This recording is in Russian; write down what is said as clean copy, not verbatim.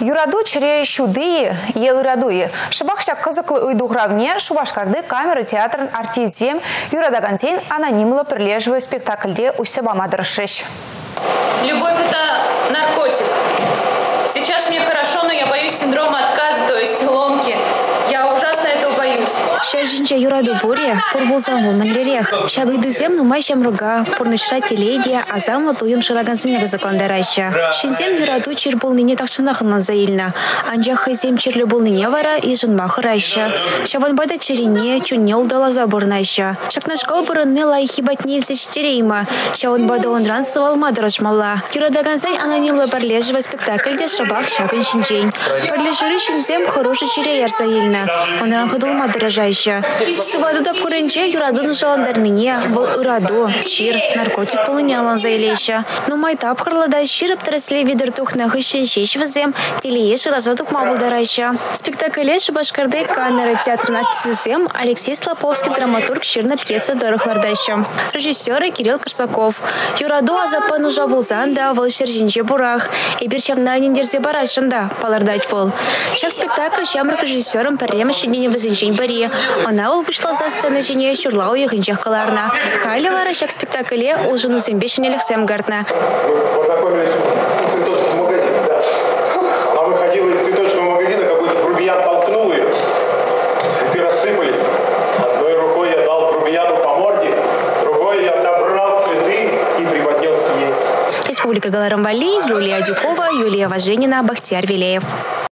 Юраду чире шуды, еурадуи. Шабахша кызыклы уйдугравне Шубашкарды камеры театрын артизем юрадагансен анонимлы прилеживый спектакльде усебамадыршиш. Любовь — это наркотик. Сейчас мне хорошо, но я боюсь синдрома отказа, то есть ломки. Я ужасно этого боюсь. Шаржинча юраду буре, пурбулзан волнангререх. Шабыйдузем нумай шамруга, пурнышра телегия, азамла туем шалагансынега закондараща. Шинзем юраду чир болныне такшанахынлан заильна. Анжа хайзем чирлю болныне вара и жынмахы райща. Шаванбайда чирине, чунне улдала заборнайща. Шакнашкал бұрынны лайхи батнельсы чтерейма. Шаванбайда онран сывалма дырашмала. Юрадагансай анонимлы барлеживый спектакльде шабах шабын шинчейн. Барлежуры шинзем хороший чиреяр заильна. Онран ходулма дыражайща. Сываду да куренче юрадуны жаландармине, вол ураду, чир, наркотик полынялан заилеща. Но майтап харлада чирып трасле видер тухна хыщен шешвызем, телееш разотук мабылдарайща. Спектакле Шубашкарды камеры театрын артистизем Алексей Слоповский драматург ширна пьеса дорохлардайща. Режиссеры Кирилл Корсаков. Юраду азапану жабулзанда, вол шержинче бурах, и берчавна ниндерзе барашында, палардать вол. Шак спектакль шамрак режиссером парема щедине возенчень бари. Она вышла за сцены жене чурла у ехинчах каларна. Хайлева ращак спектакле улжену зембешен Алексеем Гартна. Мы познакомились в цветочном магазине, да. Она выходила из цветочного магазина, какой-то грубиян толкнул ее. Цветы рассыпались. Одной рукой я дал грубияну по морде, другой я собрал цветы и преподнес ей. Республика Галарамбали, Юлия Дюкова, Юлия Важенина, Бахтияр Вилеев.